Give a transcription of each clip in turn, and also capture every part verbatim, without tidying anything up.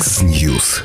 X-News.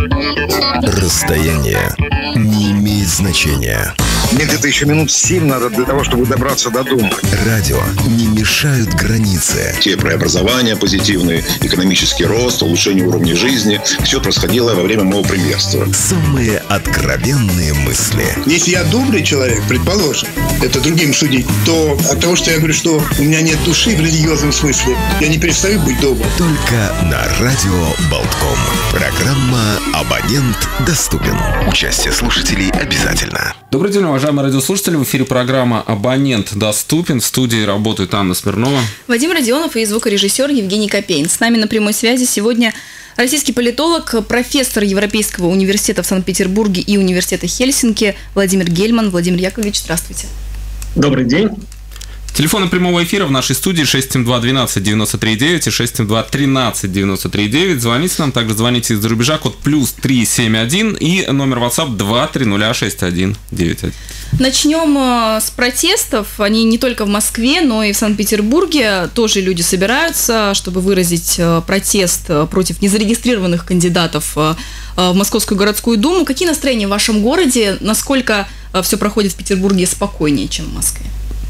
Расстояние не имеет значения. Мне где-то еще минут семь надо для того, чтобы добраться до дома. Радио не мешают границы. Те преобразования позитивные, экономический рост, улучшение уровня жизни, все происходило во время моего премьерства. Самые откровенные мысли. Если я добрый человек, предположим, это другим судить, то от того, что я говорю, что у меня нет души в религиозном смысле, я не перестаю быть добрым. Только на радио Болтком. Программа «Абонент доступен». Участие слушателей обязательно. Добрый день, уважаемые радиослушатели. В эфире программа «Абонент доступен». В студии работает Анна Смирнова, Вадим Родионов и звукорежиссер Евгений Копейн. С нами на прямой связи сегодня российский политолог, профессор Европейского университета в Санкт-Петербурге и университета Хельсинки Владимир Гельман. Владимир Яковлевич, здравствуйте. Добрый день. Телефоны прямого эфира в нашей студии шесть семь два двенадцать девяносто три девять и шесть семь два тринадцать девяносто три девять. Звоните нам, также звоните из-за рубежа, код плюс три семь один и номер WhatsApp два три ноль шесть один девять один. Начнем с протестов. Они не только в Москве, но и в Санкт-Петербурге. Тоже люди собираются, чтобы выразить протест против незарегистрированных кандидатов в Московскую городскую думу. Какие настроения в вашем городе? Насколько все проходит в Петербурге спокойнее, чем в Москве?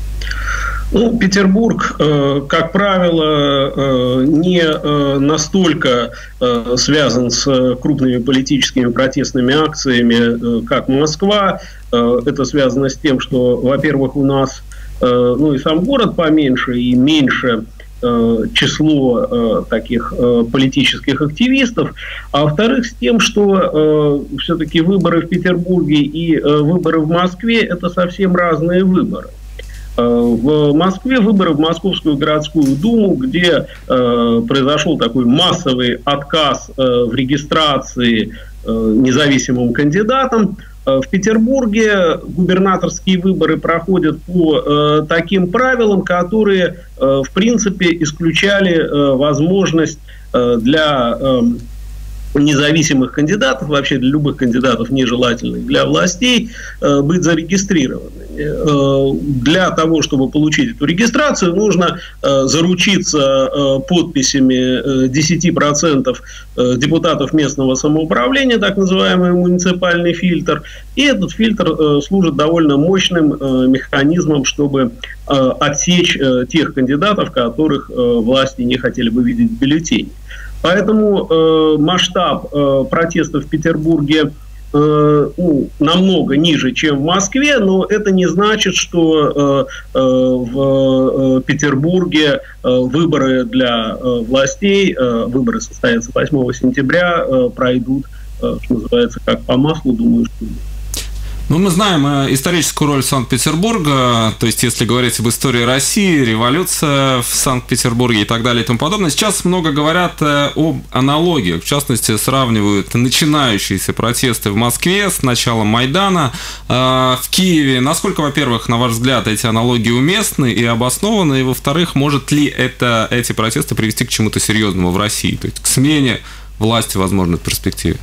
Ну, Петербург, э, как правило, э, не э, настолько э, связан с крупными политическими протестными акциями, э, как Москва. Э, это связано с тем, что, во-первых, у нас э, ну, и сам город поменьше, и меньше э, число э, таких э, политических активистов. А во-вторых, с тем, что э, все-таки выборы в Петербурге и э, выборы в Москве – это совсем разные выборы. В Москве выборы в Московскую городскую думу, где э, произошел такой массовый отказ э, в регистрации э, независимым кандидатам. В Петербурге губернаторские выборы проходят по э, таким правилам, которые, э, в принципе, исключали э, возможность э, для э, независимых кандидатов, вообще для любых кандидатов нежелательных для властей, э, быть зарегистрированными. Э, для того, чтобы получить эту регистрацию, нужно э, заручиться э, подписями э, десять процентов э, депутатов местного самоуправления, так называемый муниципальный фильтр. И этот фильтр э, служит довольно мощным э, механизмом, чтобы э, отсечь э, тех кандидатов, которых э, власти не хотели бы видеть в бюллетене. Поэтому э, масштаб э, протестов в Петербурге э, ну, намного ниже, чем в Москве, но это не значит, что э, э, в э, Петербурге э, выборы для э, властей, э, выборы состоятся восьмого сентября, э, пройдут, э, что называется, как по маслу, думаю, что... Ну, мы знаем историческую роль Санкт-Петербурга, то есть, если говорить об истории России, революция в Санкт-Петербурге и так далее и тому подобное. Сейчас много говорят об аналогиях, в частности, сравнивают начинающиеся протесты в Москве с началом Майдана в Киеве. Насколько, во-первых, на ваш взгляд, эти аналогии уместны и обоснованы, и, во-вторых, может ли это, эти протесты привести к чему-то серьезному в России, то есть к смене власти, возможно, в перспективе?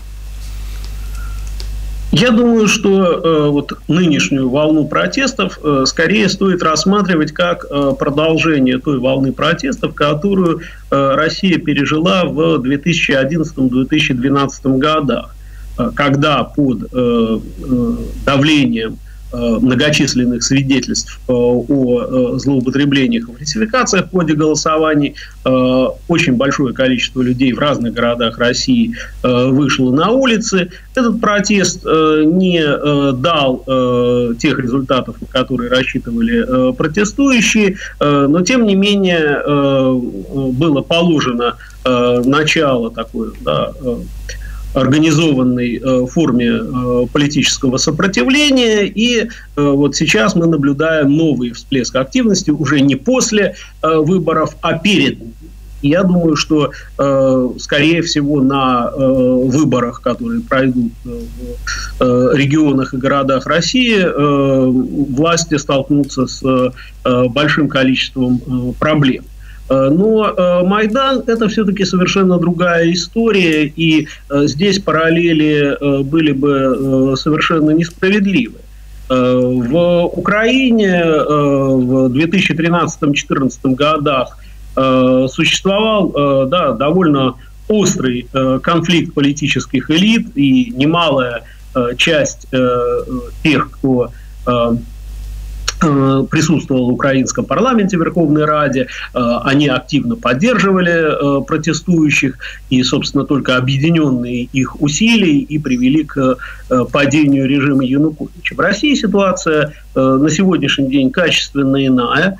Я думаю, что э, вот нынешнюю волну протестов э, скорее стоит рассматривать как э, продолжение той волны протестов, которую э, Россия пережила в две тысячи одиннадцатом — две тысячи двенадцатом годах, э, когда под э, э, давлением многочисленных свидетельств о злоупотреблениях и фальсификациях в ходе голосований очень большое количество людей в разных городах России вышло на улицы. Этот протест не дал тех результатов, на которые рассчитывали протестующие, но тем не менее было положено начало такое, да, организованной э, форме э, политического сопротивления, и э, вот сейчас мы наблюдаем новый всплеск активности уже не после э, выборов, а перед. Я думаю, что, э, скорее всего, на э, выборах, которые пройдут в э, регионах и городах России, э, власти столкнутся с э, большим количеством э, проблем. Но э, Майдан – это все-таки совершенно другая история, и э, здесь параллели э, были бы э, совершенно несправедливы. Э, в Украине э, в две тысячи тринадцатом — две тысячи четырнадцатом годах э, существовал э, да, довольно острый конфликт политических элит, и немалая часть тех, кто присутствовал в украинском парламенте, в Верховной Раде, они активно поддерживали протестующих, и, собственно, только объединенные их усилия и привели к падению режима Януковича. В России ситуация на сегодняшний день качественно иная.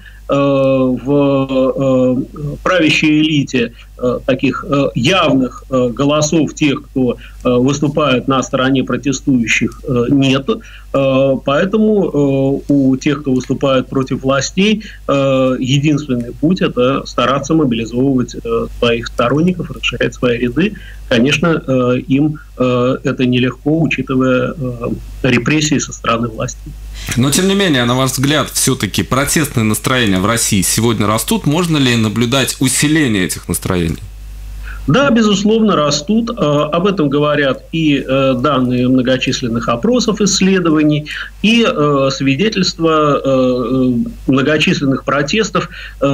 В правящей элите таких явных голосов тех, кто выступает на стороне протестующих, нет. Поэтому у тех, кто выступает против властей, единственный путь – это стараться мобилизовывать своих сторонников, расширять свои ряды. Конечно, им это нелегко, учитывая репрессии со стороны властей. Но, тем не менее, на ваш взгляд, все-таки протестные настроения в России сегодня растут? Можно ли наблюдать усиление этих настроений? Да, безусловно, растут. Об этом говорят и данные многочисленных опросов, исследований, и свидетельства многочисленных протестов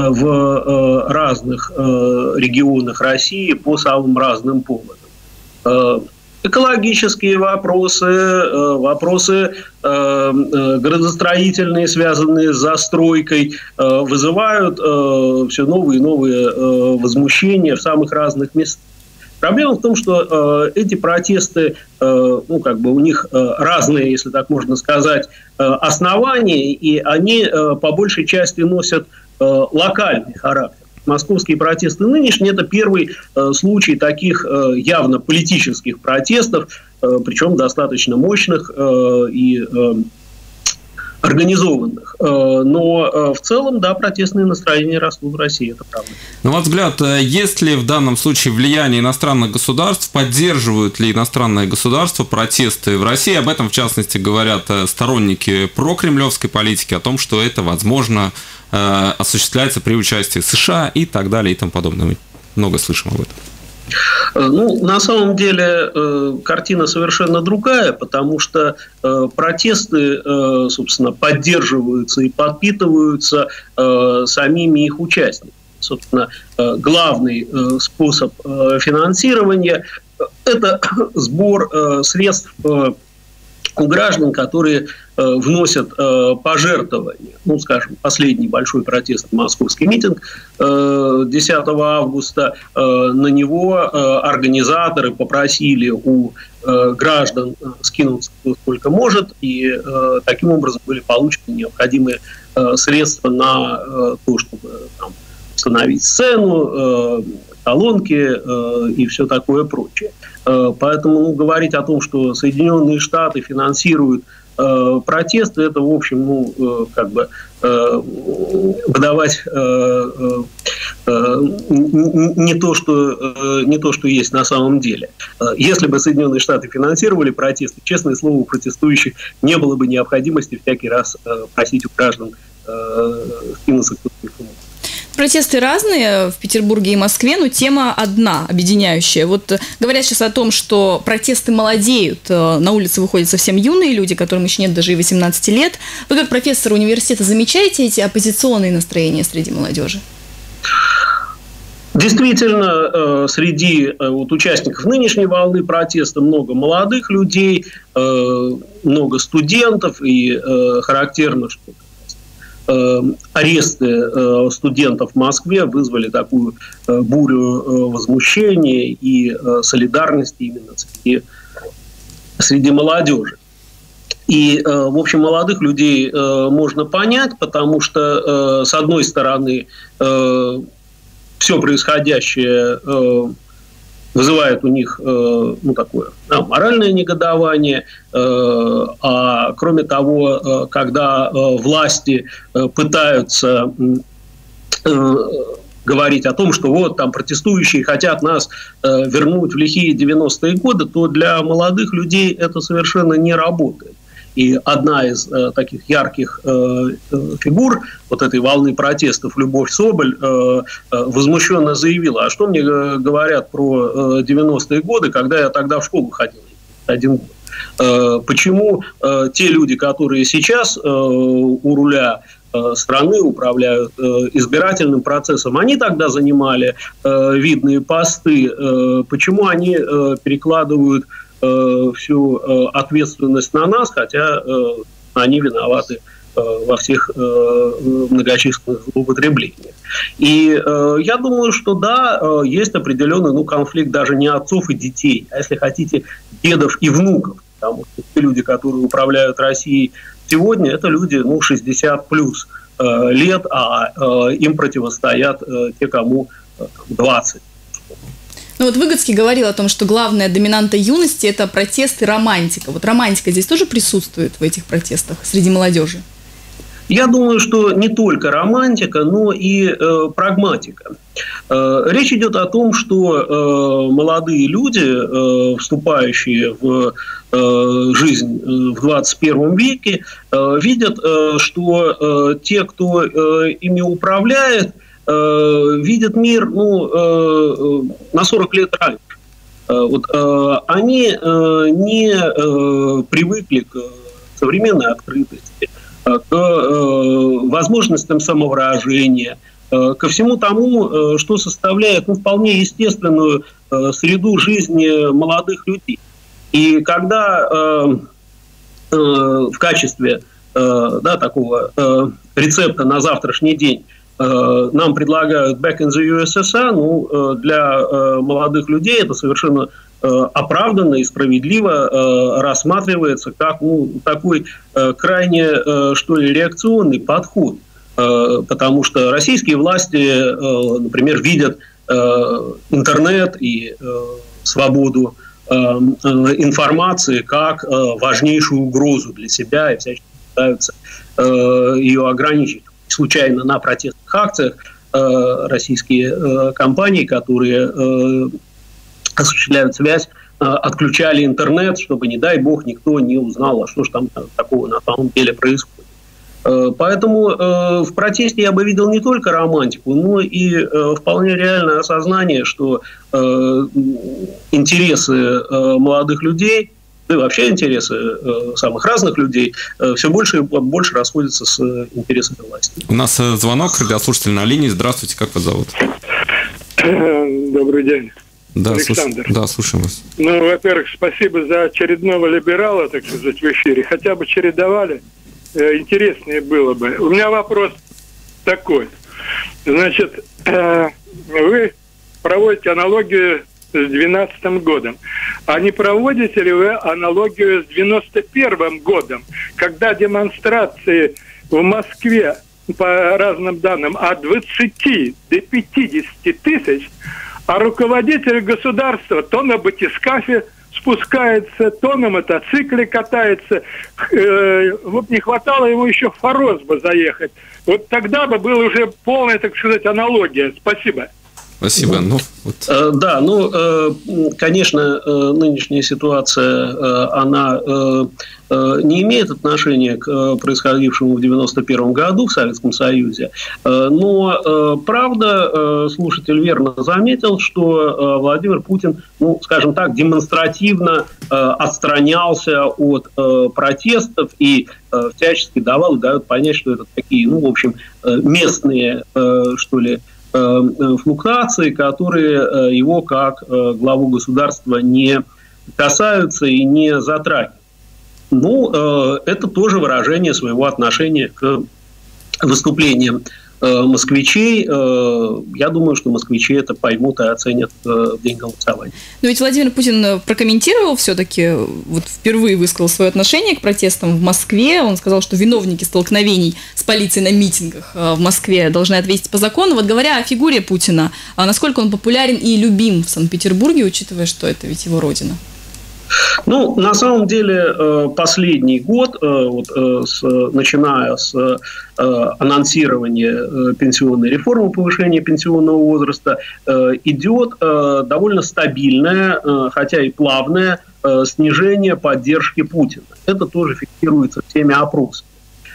в разных регионах России по самым разным поводам. Экологические вопросы, вопросы градостроительные, связанные с застройкой, вызывают все новые и новые возмущения в самых разных местах. Проблема в том, что эти протесты, ну, как бы у них разные, если так можно сказать, основания, и они по большей части носят локальный характер. Московские протесты нынешние – это первый э, случай таких э, явно политических протестов, э, причем достаточно мощных э, и э, организованных. Э, но э, в целом, да, протестные настроения растут в России, это правда. На ваш взгляд, есть ли в данном случае влияние иностранных государств, поддерживают ли иностранные государства протесты в России? Об этом, в частности, говорят сторонники прокремлевской политики, о том, что это возможно осуществляется при участии США и так далее и тому подобное. Мы много слышим об этом. Ну, на самом деле картина совершенно другая, потому что протесты, собственно, поддерживаются и подпитываются самими их участниками. Собственно, главный способ финансирования – это сбор средств у граждан, которые э, вносят э, пожертвования. Ну, скажем, последний большой протест, московский митинг э, десятого августа, э, на него э, организаторы попросили у э, граждан скинуть сколько может, и э, таким образом были получены необходимые э, средства на э, то, чтобы там, установить сцену, э, колонки э, и все такое прочее. Э, поэтому ну, говорить о том, что Соединенные Штаты финансируют э, протесты, это, в общем, ну, э, как бы э, выдавать э, э, не, то, что, э, не то, что есть на самом деле. Если бы Соединенные Штаты финансировали протесты, честное слово, у протестующих не было бы необходимости всякий раз э, просить у граждан э, скинуться к этому. Протесты разные в Петербурге и Москве, но тема одна, объединяющая. Вот говорят сейчас о том, что протесты молодеют, на улице выходят совсем юные люди, которым еще нет даже и восемнадцати лет. Вы, как профессор университета, замечаете эти оппозиционные настроения среди молодежи? Действительно, среди вот, участников нынешней волны протеста много молодых людей, много студентов, и характерно, что аресты студентов в Москве вызвали такую бурю возмущения и солидарности именно среди, среди молодежи. И, в общем, молодых людей можно понять, потому что, с одной стороны, все происходящее вызывает у них ну, такое да, моральное негодование, а кроме того, когда власти пытаются говорить о том, что вот там протестующие хотят нас вернуть в лихие девяностые годы, то для молодых людей это совершенно не работает. И одна из э, таких ярких э, фигур вот этой волны протестов, Любовь Соболь, э, э, возмущенно заявила: а что мне говорят про э, девяностые годы, когда я тогда в школу ходил один год? Э, почему э, те люди, которые сейчас э, у руля страны, управляют избирательным процессом. Они тогда занимали видные посты. Почему они перекладывают всю ответственность на нас, хотя они виноваты во всех многочисленных злоупотреблениях. И я думаю, что да, есть определенный ну, конфликт даже не отцов и детей, а если хотите, дедов и внуков. Потому что те люди, которые управляют Россией сегодня, это люди ну, шестьдесят плюс лет, а им противостоят те, кому двадцать. Ну вот Выгодский говорил о том, что главная доминанта юности – это протест и романтика. Вот романтика здесь тоже присутствует в этих протестах среди молодежи? Я думаю, что не только романтика, но и э, прагматика. Э, речь идет о том, что э, молодые люди, э, вступающие в э, жизнь в двадцать первом веке, э, видят, э, что э, те, кто э, ими управляет, э, видят мир ну, э, на сорок лет раньше. Э, вот, э, они э, не э, привыкли к современной открытости, к э, возможностям самовыражения, э, ко всему тому, э, что составляет ну, вполне естественную э, среду жизни молодых людей. И когда э, э, в качестве э, да, такого э, рецепта на завтрашний день э, нам предлагают «Back in the ю эс эс ар», ну, э, для э, молодых людей это совершенно оправданно и справедливо э, рассматривается как ну, такой э, крайне, э, что ли, реакционный подход. Э, потому что российские власти, э, например, видят э, интернет и э, свободу э, э, информации как э, важнейшую угрозу для себя и всячески пытаются э, ее ограничить. Случайно на протестных акциях э, российские э, компании, которые э, осуществляют связь, отключали интернет, чтобы, не дай бог, никто не узнал, а что же там такого на самом деле происходит. Поэтому в протесте я бы видел не только романтику, но и вполне реальное осознание, что интересы молодых людей, и вообще интересы самых разных людей все больше и больше расходятся с интересами власти. У нас звонок, радиослушатель на линии. Здравствуйте, как вас зовут? Добрый день. Да, Александр. Слуш... Да, слушаем вас. Ну, во-первых, спасибо за очередного либерала, так сказать, в эфире. Хотя бы чередовали, э, интереснее было бы. У меня вопрос такой. Значит, э, вы проводите аналогию с двенадцатым годом. А не проводите ли вы аналогию с девяносто первым годом, когда демонстрации в Москве, по разным данным, от двадцати до пятидесяти тысяч, а руководитель государства то на батискафе спускается, то на мотоцикле катается. Э, вот не хватало ему еще в Форос бы заехать. Вот тогда бы была уже полная, так сказать, аналогия. Спасибо. Спасибо. Ну, вот. Да, ну, конечно, нынешняя ситуация, она не имеет отношения к происходившему в девяносто первом году в Советском Союзе, но, правда, слушатель верно заметил, что Владимир Путин, ну, скажем так, демонстративно отстранялся от протестов и всячески давал и дает понять, что это такие, ну, в общем, местные, что ли, флуктуации, которые его как главу государства не касаются и не затрагивают. Ну, это тоже выражение своего отношения к выступлениям москвичей. Я думаю, что москвичи это поймут и оценят в день голосования. Но ведь Владимир Путин прокомментировал все-таки, вот впервые высказал свое отношение к протестам в Москве. Он сказал, что виновники столкновений с полицией на митингах в Москве должны ответить по закону. Вот говоря о фигуре Путина, насколько он популярен и любим в Санкт-Петербурге, учитывая, что это ведь его родина? Ну, на самом деле, последний год, вот, с, начиная с анонсирования пенсионной реформы, повышения пенсионного возраста, идет довольно стабильное, хотя и плавное снижение поддержки Путина. Это тоже фиксируется всеми опросами.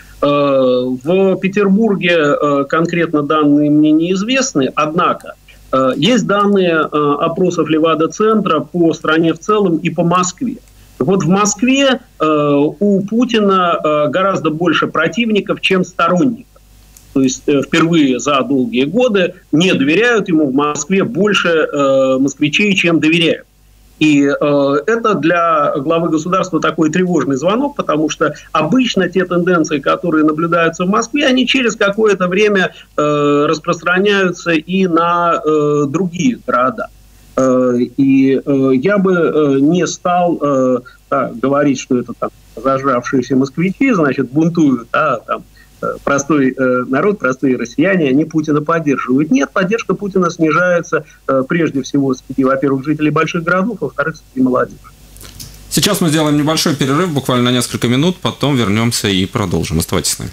В Петербурге конкретно данные мне неизвестны, однако есть данные опросов Левада-центра по стране в целом и по Москве. Вот в Москве у Путина гораздо больше противников, чем сторонников. то есть впервые за долгие годы не доверяют ему в Москве больше э, москвичей, чем доверяют. И э, это для главы государства такой тревожный звонок, потому что обычно те тенденции, которые наблюдаются в Москве, они через какое-то время э, распространяются и на э, другие города. Э, и э, я бы э, не стал э, да, говорить, что это там зажравшиеся москвичи, значит, бунтуют, а там простой э, народ, простые россияне, они Путина поддерживают. Нет, поддержка Путина снижается э, прежде всего среди, во-первых, жителей больших городов, а во-вторых, среди молодежи. Сейчас мы сделаем небольшой перерыв, буквально на несколько минут, потом вернемся и продолжим. Оставайтесь с нами.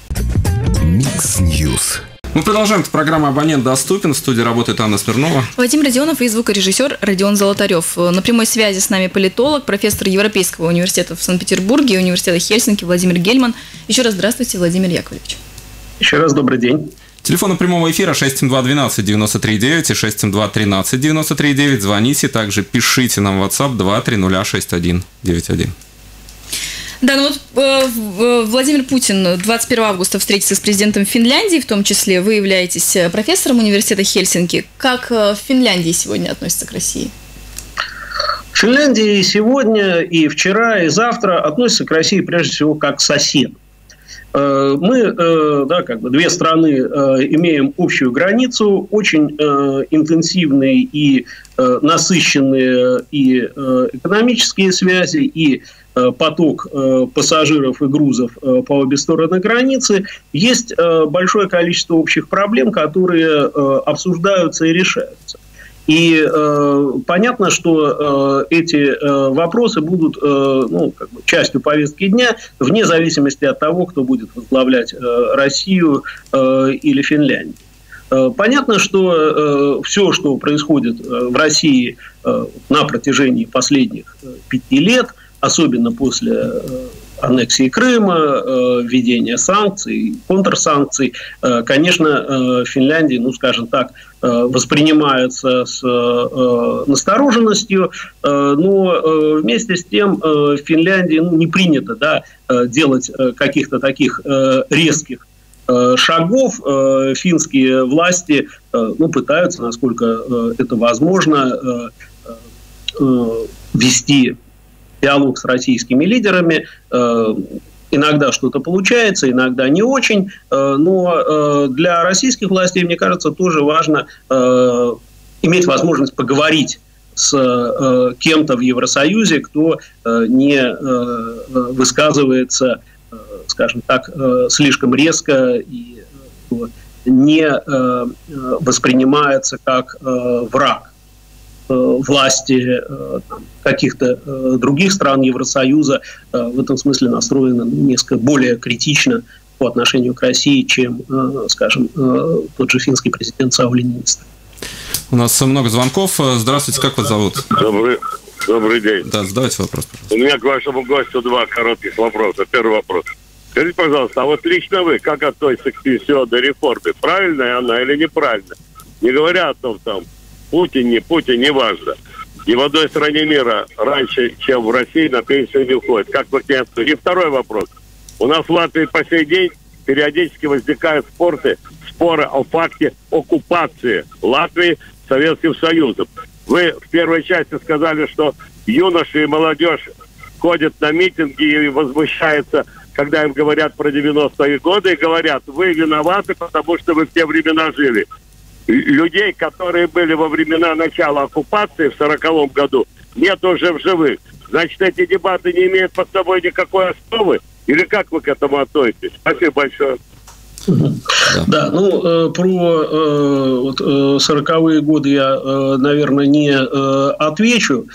Микс Ньюс. Мы продолжаем. Это программа «Абонент доступен». В студии работает Анна Смирнова. Вадим Родионов и звукорежиссер Родион Золотарев. На прямой связи с нами политолог, профессор Европейского университета в Санкт-Петербурге и университета Хельсинки Владимир Гельман. Еще раз здравствуйте, Владимир Яковлевич. Еще раз добрый день. Телефон прямого эфира шесть семь два двенадцать девяносто три девять и шесть семь два тринадцать девяносто три девять. Звоните, также пишите нам в WhatsApp два три ноль шесть один девять один. Да, ну вот э, Владимир Путин двадцать первого августа встретится с президентом Финляндии, в том числе вы являетесь профессором университета Хельсинки. Как в Финляндии сегодня относятся к России? В Финляндии сегодня и вчера, и завтра относятся к России прежде всего как к соседу. Мы, да, как бы две страны имеем общую границу, очень интенсивные и насыщенные и экономические связи, и поток пассажиров и грузов по обе стороны границы. Есть большое количество общих проблем, которые обсуждаются и решаются. И э, понятно, что э, эти э, вопросы будут э, ну, как бы частью повестки дня, вне зависимости от того, кто будет возглавлять э, Россию э, или Финляндию. Э, понятно, что э, все, что происходит э, в России э, на протяжении последних э, пяти лет, особенно после э, аннексии Крыма, э, введения санкций, контрсанкций, э, конечно, э, в Финляндии, ну, скажем так, воспринимается с э, настороженностью, э, но э, вместе с тем э, в Финляндии ну, не принято да, делать каких-то таких э, резких э, шагов. Э, финские власти э, ну, пытаются, насколько э, это возможно, э, э, вести диалог с российскими лидерами. Э, Иногда что-то получается, иногда не очень, но для российских властей, мне кажется, тоже важно иметь возможность поговорить с кем-то в Евросоюзе, кто не высказывается, скажем так, слишком резко и не воспринимается как враг власти там, каких-то э, других стран Евросоюза э, в этом смысле настроены несколько более критично по отношению к России, чем, э, скажем, э, тот же финский президент Саули Ниинистö. У нас много звонков. Здравствуйте, как вас зовут? Добрый, добрый день. Да, задавайте вопрос, пожалуйста. У меня к вашему гостю два коротких вопроса. Первый вопрос. Скажите, пожалуйста, а вот лично вы как относитесь к пенсионной реформе? Правильная она или неправильная? Не говоря о том, там, Путин, не Путин, не важно. Ни в одной стране мира раньше, чем в России, на пенсию не уходит. Как вы к ней относитесь? И второй вопрос. У нас в Латвии по сей день периодически возникают споры, споры о факте оккупации Латвии Советским Союзом. Вы в первой части сказали, что юноши и молодежь ходят на митинги и возмущаются, когда им говорят про девяностые годы, и говорят, вы виноваты, потому что вы в те времена жили. Людей, которые были во времена начала оккупации в сороковом году, нет уже в живых. Значит, эти дебаты не имеют под собой никакой основы? Или как вы к этому относитесь? Спасибо большое. Да, да ну, про вот, сороковые годы я, наверное, не отвечу.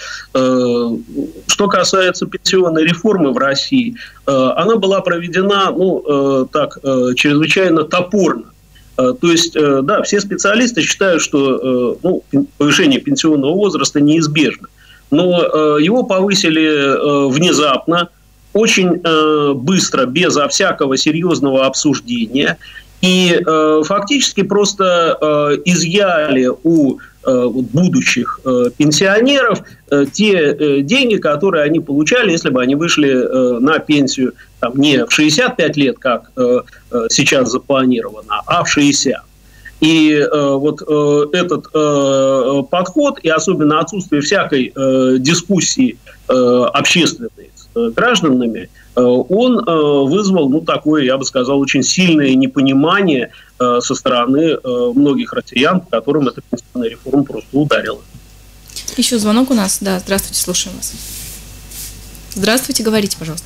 Что касается пенсионной реформы в России, она была проведена, ну, так, чрезвычайно топорно. То есть, да, все специалисты считают, что ну, повышение пенсионного возраста неизбежно. Но его повысили внезапно, очень быстро, безо всякого серьезного обсуждения. И фактически просто изъяли у вот, будущих пенсионеров те деньги, которые они получали, если бы они вышли на пенсию там, не в шестьдесят пять лет, как сейчас запланировано, а в шестьдесят. И э, вот э, этот э, подход, и особенно отсутствие всякой э, дискуссии э, общественной с э, гражданами, э, он э, вызвал, ну, такое, я бы сказал, очень сильное непонимание э, со стороны э, многих россиян, по которым эта пенсионная реформа просто ударила. Еще звонок у нас. Да, здравствуйте, слушаем вас. Здравствуйте, говорите, пожалуйста.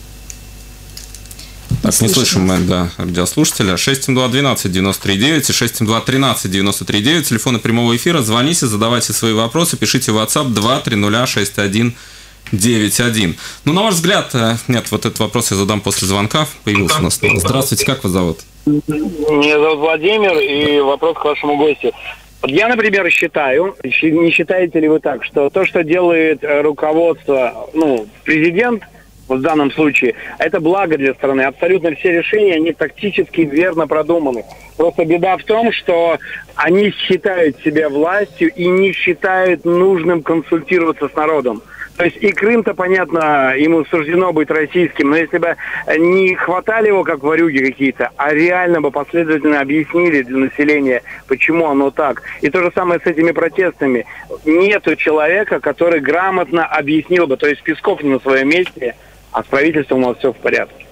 Так, не слышим мы, да, радиослушателя. шесть семь два двенадцать девяносто три девять и шесть семь два тринадцать девяносто три девять. Телефоны прямого эфира. Звоните, задавайте свои вопросы, пишите в WhatsApp два три ноль шесть один девять один. Ну, на ваш взгляд, нет, вот этот вопрос я задам после звонка. Появился у нас. Здравствуйте, как вас зовут? Меня зовут Владимир, и вопрос к вашему гостю. Вот я, например, считаю, не считаете ли вы так, что то, что делает руководство, ну, президент, в данном случае, это благо для страны. Абсолютно все решения, они тактически верно продуманы. Просто беда в том, что они считают себя властью и не считают нужным консультироваться с народом. То есть и Крым-то, понятно, ему суждено быть российским, но если бы не хватали его, как ворюги какие-то, а реально бы последовательно объяснили для населения, почему оно так. И то же самое с этими протестами. Нету человека, который грамотно объяснил бы, то есть Песков не на своем месте, а с правительством у нас все в порядке.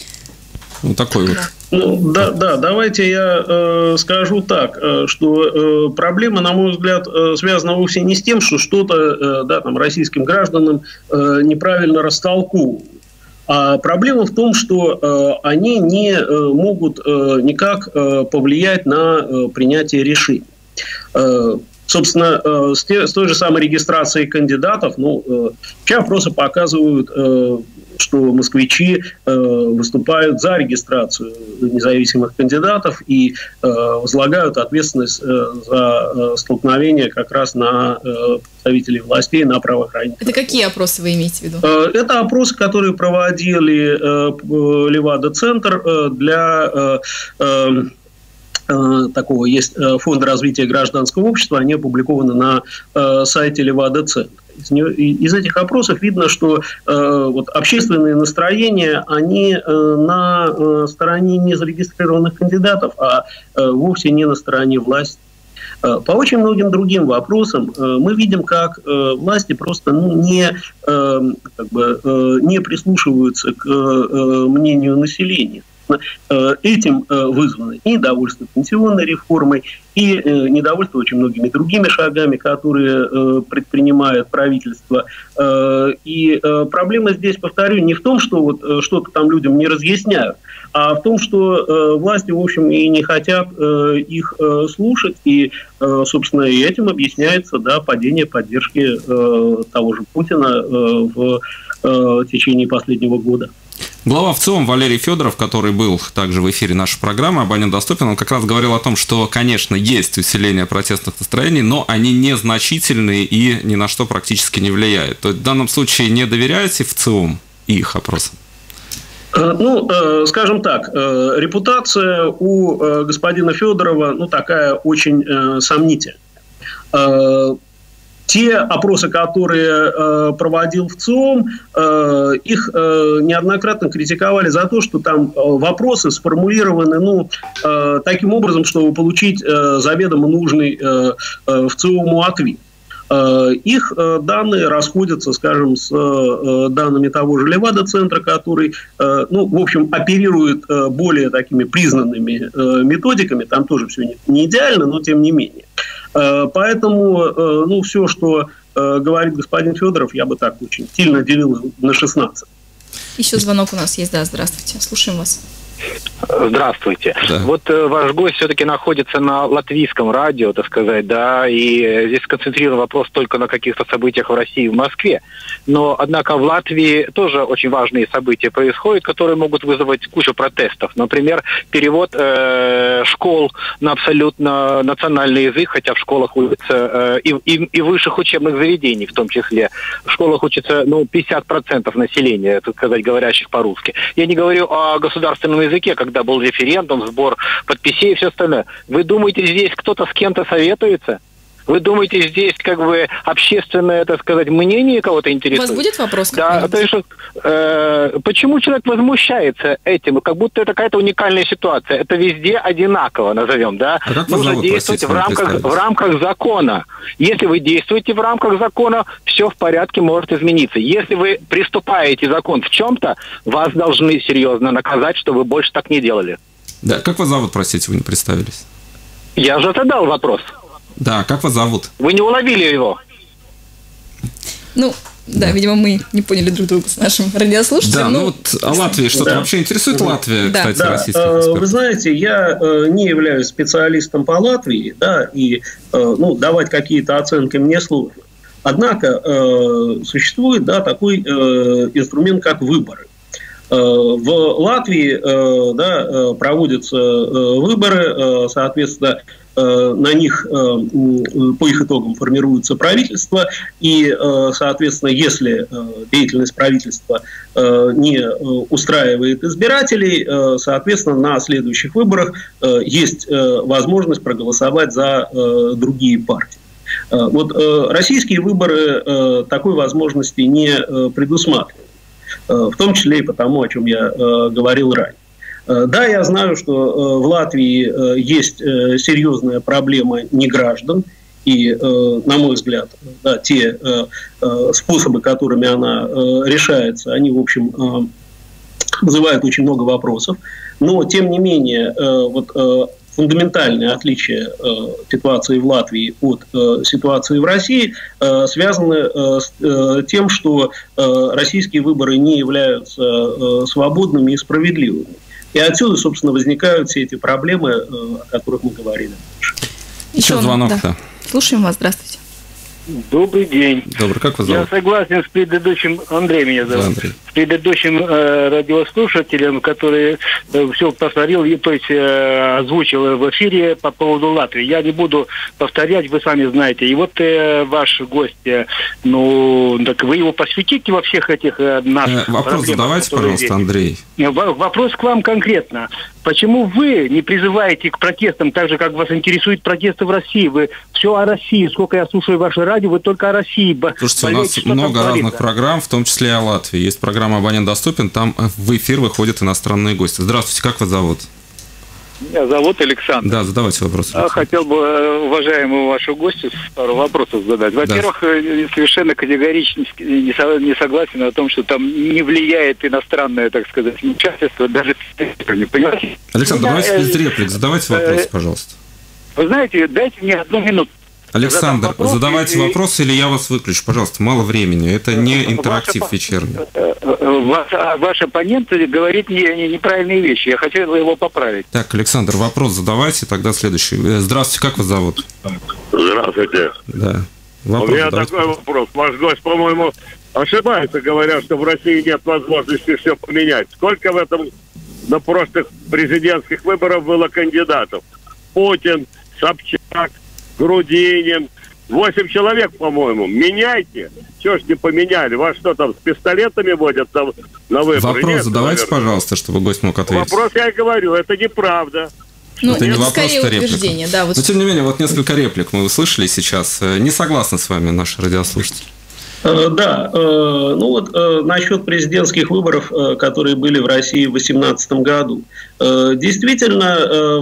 Ну, такой вот. Ну, да, да, давайте я э, скажу так, э, что э, проблема, на мой взгляд, э, связана вовсе не с тем, что что-то э, да, там, российским гражданам э, неправильно растолковывают. А проблема в том, что э, они не э, могут э, никак э, повлиять на э, принятие решений. Э, Собственно, э, с, те, с той же самой регистрацией кандидатов, ну, э, все опросы показывают, э, что москвичи э, выступают за регистрацию независимых кандидатов и э, возлагают ответственность э, за э, столкновение как раз на э, представителей властей, на правоохранителей. Это какие опросы вы имеете в виду? Э, это опросы, которые проводили э, Левада-центр э, для... Э, э, такого есть фонд развития гражданского общества, они опубликованы на э, сайте Левада-центра. Из, из этих опросов видно, что э, вот, общественные настроения, они э, на э, стороне не зарегистрированных кандидатов, а э, вовсе не на стороне власти. Э, по очень многим другим вопросам э, мы видим, как э, власти просто ну, не, э, как бы, э, не прислушиваются к э, мнению населения. Этим вызвано и недовольство пенсионной реформой, и недовольство очень многими другими шагами, которые предпринимает правительство. И проблема здесь, повторю, не в том, что вот что-то там людям не разъясняют, а в том, что власти, в общем, и не хотят их слушать, и, собственно, и этим объясняется, да, падение поддержки того же Путина в течение последнего года. Глава ВЦИОМ Валерий Федоров, который был также в эфире нашей программы «Абонент доступен», он как раз говорил о том, что, конечно, есть усиление протестных настроений, но они незначительные и ни на что практически не влияют. То есть в данном случае не доверяете ВЦИОМ и их опросам? Ну, скажем так, репутация у господина Федорова, ну, такая очень сомнительная. Те опросы, которые э, проводил ВЦИОМ, э, их э, неоднократно критиковали за то, что там вопросы сформулированы ну, э, таким образом, чтобы получить э, заведомо нужный э, э, ВЦИОМу ответ. Э, их э, данные расходятся, скажем, с э, данными того же Левада-центра, который, э, ну, в общем, оперирует э, более такими признанными э, методиками. Там тоже все не, не идеально, но тем не менее. Поэтому, ну, все, что говорит господин Федоров, я бы так очень сильно делил на шестнадцать. Еще звонок у нас есть, да, здравствуйте, слушаем вас. Здравствуйте. Да. Вот э, ваш гость все-таки находится на латвийском радио, так сказать, да, и здесь сконцентрирован вопрос только на каких-то событиях в России и в Москве. Но, однако, в Латвии тоже очень важные события происходят, которые могут вызвать кучу протестов. Например, перевод э, школ на абсолютно национальный язык, хотя в школах учатся э, и, и, и высших учебных заведений в том числе. В школах учатся, ну, пятьдесят процентов населения, так сказать, говорящих по-русски. Я не говорю о государственном языке, когда был референдум, сбор подписей и все остальное. Вы думаете, здесь кто-то с кем-то советуется? Вы думаете, здесь как бы общественное, так сказать, мнение кого-то интересует? У вас будет вопрос? Да, то есть, э, почему человек возмущается этим? Как будто это какая-то уникальная ситуация. Это везде одинаково, назовем, да? А как Нужно зовут, действовать простите, в рамках, в рамках закона. Если вы действуете в рамках закона, все в порядке, может измениться. Если вы приступаете закон в чем-то, вас должны серьезно наказать, что вы больше так не делали. Да, как вас зовут, простите, вы не представились? Я уже задал вопрос. Да, как вас зовут? Вы не уловили его? Ну, да, да, видимо, мы не поняли друг друга с нашим радиослушателем. Да, ну, ну вот а Латвии что-то да. вообще интересует Латвия, да. кстати, да. российских экспертов? Вы знаете, я не являюсь специалистом по Латвии, да, и ну, давать какие-то оценки мне сложно. Однако существует, да, такой инструмент, как выборы. В Латвии, да, проводятся выборы, соответственно, на них, по их итогам формируется правительство, и, соответственно, если деятельность правительства не устраивает избирателей, соответственно, на следующих выборах есть возможность проголосовать за другие партии. Вот российские выборы такой возможности не предусматривают, в том числе и потому, о чем я говорил ранее. Да, я знаю, что в Латвии есть серьезная проблема неграждан, и, на мой взгляд, да, те способы, которыми она решается, они, в общем, вызывают очень много вопросов. Но, тем не менее, вот фундаментальное отличие ситуации в Латвии от ситуации в России связано с тем, что российские выборы не являются свободными и справедливыми. И отсюда, собственно, возникают все эти проблемы, о которых мы говорили. Еще звонок. Да. Слушаем вас, здравствуйте. Добрый день. Добрый, как вас зовут? Я согласен с предыдущим, Андрей меня зовут, да, Андрей. С предыдущим э, радиослушателем, который э, все повторил, то есть э, озвучил в эфире по поводу Латвии. Я не буду повторять, вы сами знаете. И вот э, ваш гость, э, ну, так вы его посвятите во всех этих э, наших э, Вопрос задавайте, пожалуйста, здесь. Андрей. Вопрос к вам конкретно. Почему вы не призываете к протестам, так же, как вас интересуют протесты в России? Вы все о России. Сколько я слушаю ваше радио, вы только о России. Слушайте, у нас много разных программ, в том числе и о Латвии. Есть программа «Абонент доступен», там в эфир выходят иностранные гости. Здравствуйте, как вас зовут? Меня зовут Александр. Да, задавайте вопрос. Я хотел бы, уважаемому вашу гостю, пару вопросов задать. Во-первых, да. совершенно категорически не согласен о том, что там не влияет иностранное, так сказать, вмешательство, даже не понимаете. Александр, Я, давайте без реплик, задавайте вопрос, пожалуйста. Вы знаете, дайте мне одну минуту. Александр, вопрос, задавайте и... вопрос, или я вас выключу, пожалуйста, мало времени. Это не интерактив ваш, вечерний. Ваш, ваш оппонент говорит не, не, неправильные вещи. Я хотел его поправить. Так, Александр, вопрос задавайте, тогда следующий. Здравствуйте, как вас зовут? Здравствуйте. Да. Вопрос, У меня такой пожалуйста. вопрос. Ваш гость, по-моему, ошибается, говоря, что в России нет возможности все поменять. Сколько в этом на прошлых президентских выборах было кандидатов? Путин, Собчак, Грудинин. Восемь человек, по-моему. Меняйте. Чего ж не поменяли? Вас что там, с пистолетами водят там на выборы? Вопрос Нет, задавайте, наверное. пожалуйста, чтобы гость мог ответить. Вопрос я и говорю, это неправда. Ну, это не это вопрос, скорее это утверждение, да. Вот. Но, тем не менее, вот несколько реплик мы услышали сейчас. Не согласны с вами наши радиослушатели? Да, ну вот насчет президентских выборов, которые были в России в две тысячи восемнадцатом году. Действительно,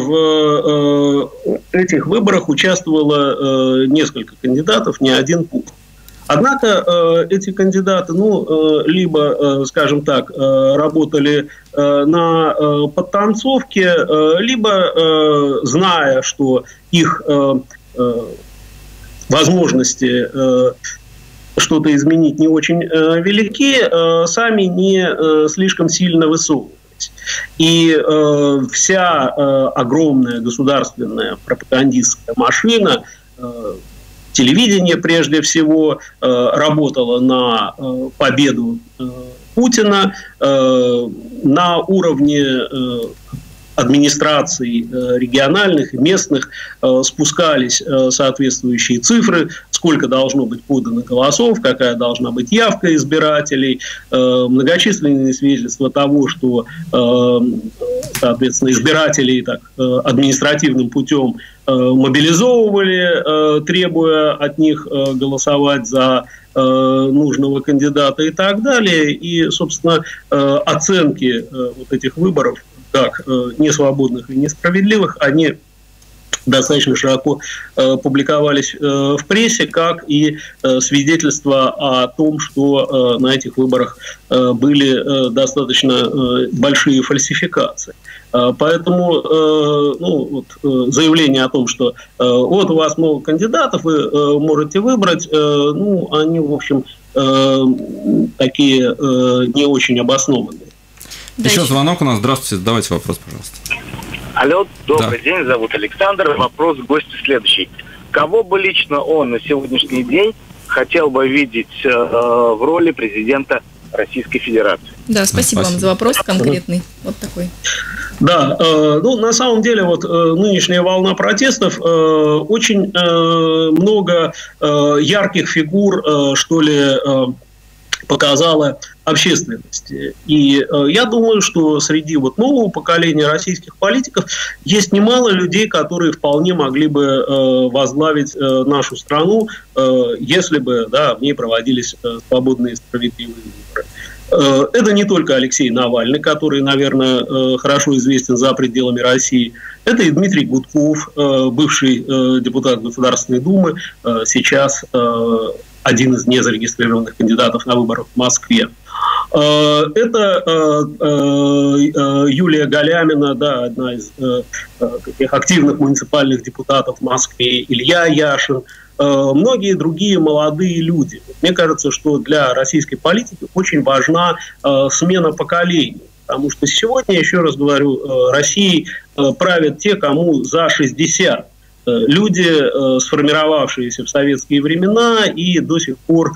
в этих выборах участвовало несколько кандидатов, не один пункт. Однако эти кандидаты, ну, либо, скажем так, работали на подтанцовке, либо, зная, что их возможности что-то изменить не очень э, велики, э, сами не э, слишком сильно высовывались. И э, вся э, огромная государственная пропагандистская машина, э, телевидение прежде всего, э, работала на э, победу э, Путина, э, на уровне э, администраций региональных и местных спускались соответствующие цифры, сколько должно быть подано голосов, какая должна быть явка избирателей, многочисленные свидетельства того, что, соответственно, избирателей так, административным путем мобилизовывали, требуя от них голосовать за нужного кандидата и так далее. И, собственно, оценки вот этих выборов, как несвободных и несправедливых, они достаточно широко э, публиковались э, в прессе, как и э, свидетельства о том, что э, на этих выборах э, были э, достаточно э, большие фальсификации. Э, поэтому э, ну, вот, э, заявление о том, что э, вот у вас много кандидатов, вы э, можете выбрать, э, ну, они, в общем, э, такие э, не очень обоснованные. Да, еще звонок у нас. Здравствуйте, задавайте вопрос, пожалуйста. Алло, добрый да. день, зовут Александр. Вопрос гостю следующий. Кого бы лично он на сегодняшний день хотел бы видеть э, в роли президента Российской Федерации? Да, спасибо, спасибо. вам за вопрос конкретный. Вот такой. Да, э, ну на самом деле вот э, нынешняя волна протестов, э, очень э, много э, ярких фигур, э, что ли, э, показала общественности. И э, я думаю, что среди вот нового поколения российских политиков есть немало людей, которые вполне могли бы э, возглавить э, нашу страну, э, если бы да, в ней проводились э, свободные и справедливые выборы. Э, это не только Алексей Навальный, который, наверное, э, хорошо известен за пределами России. Это и Дмитрий Гудков, э, бывший э, депутат Государственной Думы, э, сейчас э, один из незарегистрированных кандидатов на выборах в Москве. Это Юлия Галямина, да, одна из таких активных муниципальных депутатов в Москве, Илья Яшин, многие другие молодые люди. Мне кажется, что для российской политики очень важна смена поколений. Потому что сегодня, еще раз говорю, Россией правят те, кому за шестьдесят. Люди, сформировавшиеся в советские времена и до сих пор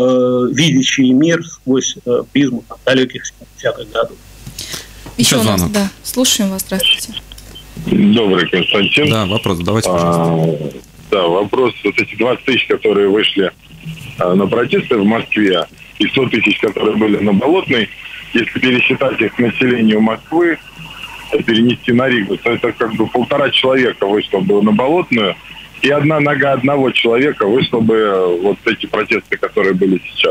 видящие мир сквозь призму там, далеких семидесятых годов. Еще у нас, да. Слушаем вас, здравствуйте. Добрый, Константин. Да, вопрос, давайте. А, да, вопрос. Вот эти двадцать тысяч, которые вышли а, на протесты в Москве, и сто тысяч, которые были на Болотной, если пересчитать их к населению Москвы, перенести на Ригу, то это как бы полтора человека вышло бы на Болотную, и одна нога одного человека вышла бы вот эти протесты, которые были сейчас.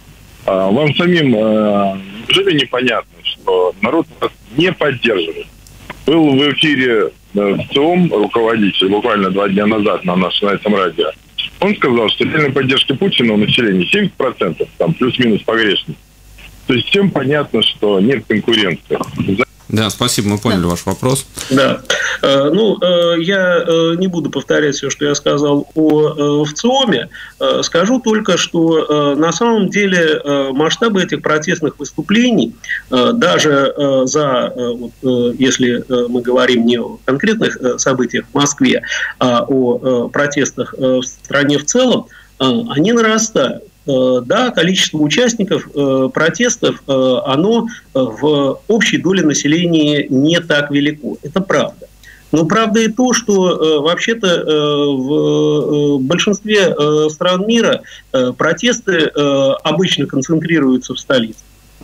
А вам самим неужели непонятно, что народ вас не поддерживает? Был в эфире ЦИОМ, руководитель, буквально два дня назад на нашем на этом радио. Он сказал, что реальной поддержки Путина у населения семьдесят процентов, там плюс-минус погрешность. То есть всем понятно, что нет конкуренции. Да, спасибо, мы поняли да. ваш вопрос. Да. Ну, я не буду повторять все, что я сказал о ВЦИОМе. Скажу только, что на самом деле масштабы этих протестных выступлений, даже за, если мы говорим не о конкретных событиях в Москве, а о протестах в стране в целом, они нарастают. Да, количество участников э, протестов, э, оно в общей доле населения не так велико. Это правда. Но правда и то, что э, вообще-то э, в э, большинстве э, стран мира э, протесты э, обычно концентрируются в столице.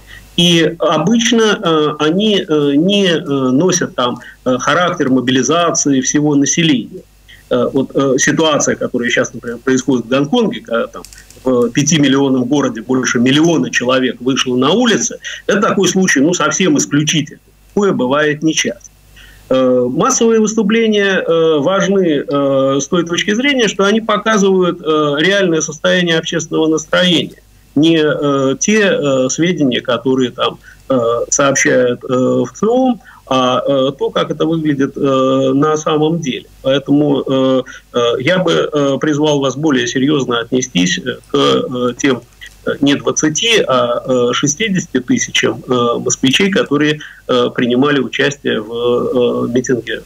И обычно э, они э, не э, носят там э, характер мобилизации всего населения. Э, вот э, ситуация, которая сейчас, например, происходит в Гонконге, когда там в пятимиллионном городе больше миллиона человек вышло на улицы, это такой случай, ну, совсем исключительный. Такое бывает нечасто. Э, массовые выступления э, важны э, с той точки зрения, что они показывают э, реальное состояние общественного настроения. Не э, те э, сведения, которые там э, сообщают э, ВЦИОМ, а э, то, как это выглядит э, на самом деле. Поэтому э, э, я бы э, призвал вас более серьезно отнестись к э, тем не двадцати, а э, шестидесяти тысячам э, москвичей, которые э, принимали участие в э, митинге.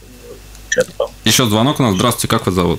Еще звонок у нас. Здравствуйте, как вас зовут?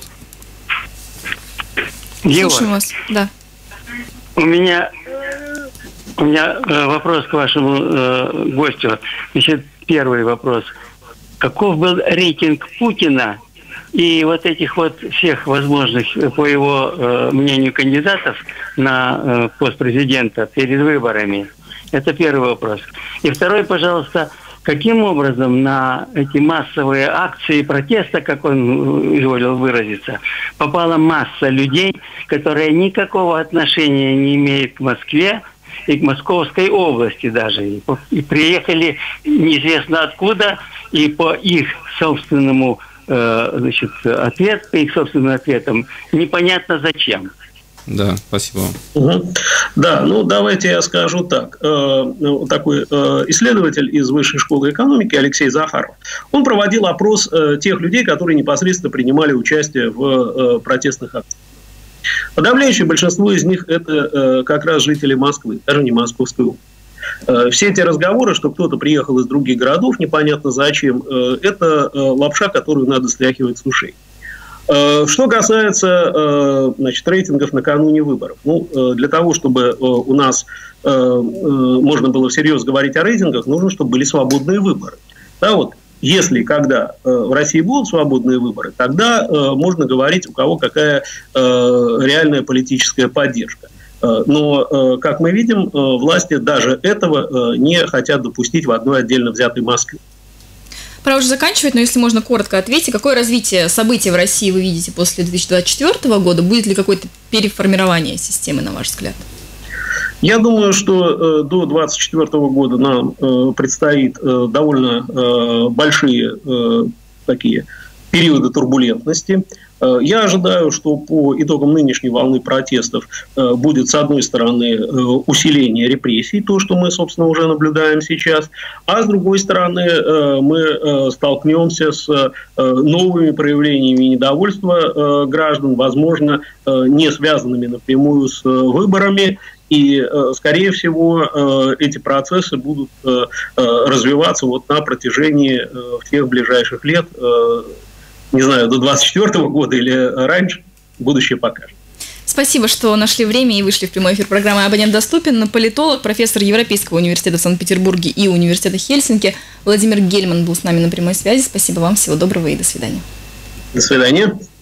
Слушаем вас, да. У меня, у меня вопрос к вашему э, гостю. Значит, первый вопрос. Каков был рейтинг Путина и вот этих вот всех возможных, по его э, мнению, кандидатов на э, пост президента перед выборами? Это первый вопрос. И второй, пожалуйста, каким образом на эти массовые акции протеста, как он изволил выразиться, попала масса людей, которые никакого отношения не имеют к Москве и к Московской области даже. И приехали неизвестно откуда, и по их собственному э, значит, ответ, по их собственным ответам, непонятно зачем. Да, спасибо вам. Угу. Да, ну давайте я скажу так. Э, такой э, исследователь из Высшей школы экономики Алексей Захаров, он проводил опрос э, тех людей, которые непосредственно принимали участие в э, протестных акциях. Подавляющее большинство из них это э, как раз жители Москвы, даже не Московской области. Э, все эти разговоры, что кто-то приехал из других городов, непонятно зачем, э, это э, лапша, которую надо стряхивать с ушей. Что касается, значит, рейтингов накануне выборов. Ну, для того, чтобы у нас можно было всерьез говорить о рейтингах, нужно, чтобы были свободные выборы. Да, вот, если, когда в России будут свободные выборы, тогда можно говорить, у кого какая реальная политическая поддержка. Но, как мы видим, власти даже этого не хотят допустить в одной отдельно взятой Москве. Пора уже заканчивать, но если можно коротко ответить, какое развитие событий в России вы видите после две тысячи двадцать четвёртого года? Будет ли какое-то переформирование системы, на ваш взгляд? Я думаю, что э, до две тысячи двадцать четвёртого года нам э, предстоит э, довольно э, большие э, такие периоды турбулентности. Э, я ожидаю, что по итогам нынешней волны протестов э, будет, с одной стороны, э, усиление репрессий, то, что мы, собственно, уже наблюдаем сейчас, а с другой стороны, э, мы э, столкнемся с э, новыми проявлениями недовольства э, граждан, возможно, э, не связанными напрямую с э, выборами. И, скорее всего, эти процессы будут развиваться вот на протяжении всех ближайших лет, не знаю, до двадцать четвёртого года или раньше, будущее покажет. Спасибо, что нашли время и вышли в прямой эфир программы «Абонент доступен». Политолог, профессор Европейского университета в Санкт-Петербурге и университета Хельсинки Владимир Гельман был с нами на прямой связи. Спасибо вам, всего доброго и до свидания. До свидания.